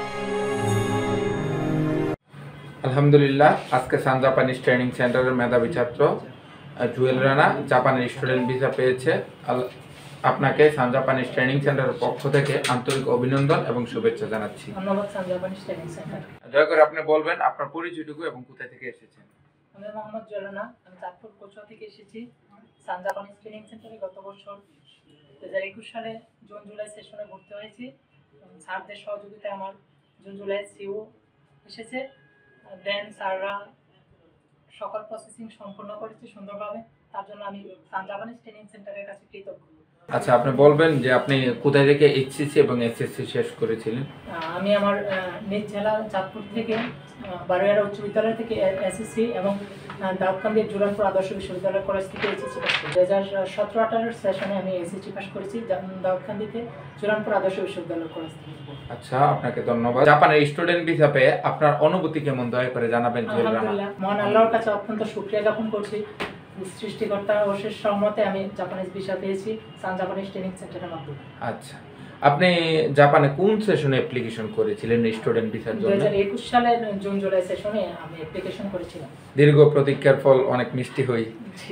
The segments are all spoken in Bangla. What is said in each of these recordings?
আলহামদুলিল্লাহ, আজকে সান জাপানিজ ট্রেনিং সেন্টারের মেধাবী ছাত্র জুয়েল রানা জাপানের স্টুডেন্ট ভিসা পেয়েছে। আপনাকে সান জাপানিজ ট্রেনিং সেন্টারের পক্ষ থেকে আন্তরিক অভিনন্দন এবং শুভেচ্ছা জানাচ্ছি। ধন্যবাদ সান জাপানিজ ট্রেনিং সেন্টার। দয়া করে আপনি বলবেন আপনার পরিচয়টুকু এবং কোথায় থেকে এসেছেন। আমি মোহাম্মদ জুয়েল রানা, আমি চাঁদপুর কোচুয়া থেকে এসেছি। সান জাপানিজ ট্রেনিং সেন্টারে গত বছর 2021 সালে জুন জুলাই সেশনে ভর্তি হয়েছি। স্যারদের সহযোগিতায় আমার জুন জুলাই সিও এসেছে। দেন স্যাররা সকল প্রসেসিং সম্পূর্ণ করেছে সুন্দরভাবে, তার জন্য আমি সান জাপানিজ ট্রেনিং সেন্টারের কাছে কৃতজ্ঞ। আচ্ছা, আপনি বলবেন যে আপনি কোথায় থেকে এইচএসসি এবং এসএসসি শেষ করেছিলেন। আমি আমার নিজ জেলা চাঁদপুর থেকে বারোয়ারা উচ্চ বিদ্যালয় থেকে এসএসসি এবং দাউদকান্দির জুরানপুর আদর্শ বিশ্ববিদ্যালয় কলেজ থেকে এইচএসসি পাস করি। 2017-18 সেশনে আমি এসএসসি পাস করেছি দাউদকান্দিতে জুরানপুর আদর্শ বিশ্ববিদ্যালয় কলেজ থেকে। আচ্ছা, আপনাকে ধন্যবাদ। জাপানের স্টুডেন্ট ভিসা পেয়ে আপনার অনুভূতি কেমন, দয়া করে জানাবেন। আলহামদুলিল্লাহ, মহান আল্লাহর কাছে অত্যন্ত শুকরিয়া জ্ঞাপন করছি। সৃষ্টিকর্তার অশেষ সহমতে আমি জাপানিজ ভিসা পেয়েছি সান জাপানিজ ট্রেনিং সেন্টারের মাধ্যমে। আচ্ছা, আপনি জাপানে কোন সেশনে অ্যাপ্লিকেশন করেছিলেন স্টুডেন্ট ভিসার জন্য? 2021 সালের জুন জুলাই সেশনে আমি অ্যাপ্লিকেশন করেছিলাম। দীর্ঘ প্রতীক্ষার ফল অনেক মিষ্টি হই।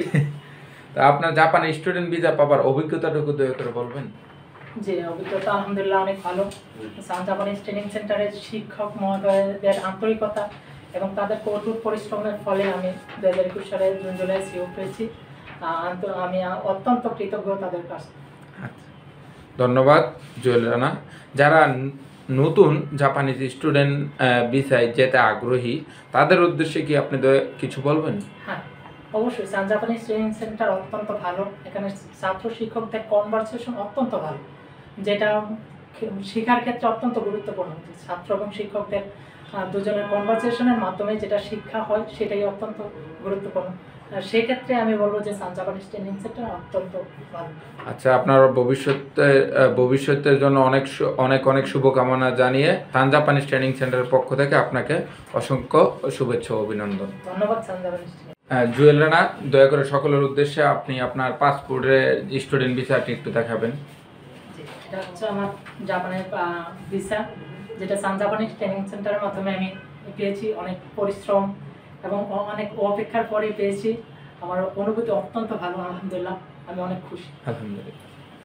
তা আপনার জাপানে স্টুডেন্ট ভিসা পাবার অভিজ্ঞতাটুকু দয়া করে বলবেন। জি, অভিজ্ঞতা আলহামদুলিল্লাহ অনেক ভালো। সান জাপানিজ ট্রেনিং সেন্টারের শিক্ষক মহোদয়দের আন্তরিকতা এবং তাদের কঠোর পরিশ্রমের ফলে আমি 2021 সালের জুন জুলাই সিও পেয়েছি। আমি অত্যন্ত কৃতজ্ঞ তাদের কাছে। ধন্যবাদ জুয়েল রানা। যারা নতুন জাপানিজ স্টুডেন্ট ভিসায় যেতে আগ্রহী তাদের উদ্দেশ্যে কি আপনি কিছু বলবেন? হ্যাঁ, অবশ্যই সান জাপানিজ ট্রেনিং সেন্টার অত্যন্ত ভালো। এখানে ছাত্র শিক্ষকদের কনভারসেশন অত্যন্ত ভালো, যেটা শেখার ক্ষেত্রে অত্যন্ত গুরুত্বপূর্ণ। ছাত্র এবং শিক্ষকদের দুজনের কনভারসেশনের মাধ্যমে যেটা শিক্ষা হয় সেটাই অত্যন্ত গুরুত্বপূর্ণ। সেক্ষেত্রে আমি বলবো যে সান জাপানিজ ট্রেনিং সেন্টার অত্যন্ত ভালো। আচ্ছা, আপনার ভবিষ্যতের জন্য অনেক অনেক শুভকামনা জানিয়ে সান জাপানিজ ট্রেনিং সেন্টারের পক্ষ থেকে আপনাকে অসংখ্য শুভেচ্ছা ও অভিনন্দন। ধন্যবাদ সান জাপানিজ। জুয়েল রানা, দয়া করে সকলের উদ্দেশ্যে আপনি আপনার পাসপোর্টের স্টুডেন্ট ভিসাটি একটু দেখাবেন। এটা হচ্ছে আমার জাপানের ভিসা, যেটা সান জাপানিজ ট্রেনিং সেন্টারের মাধ্যমে আমি পেয়েছি। অনেক পরিশ্রম এবং অনেক অপেক্ষার পরে পেয়েছি। আমার অনুভূতি অত্যন্ত ভালো, আলহামদুলিল্লাহ, আমি অনেক খুশি। আলহামদুলিল্লাহ।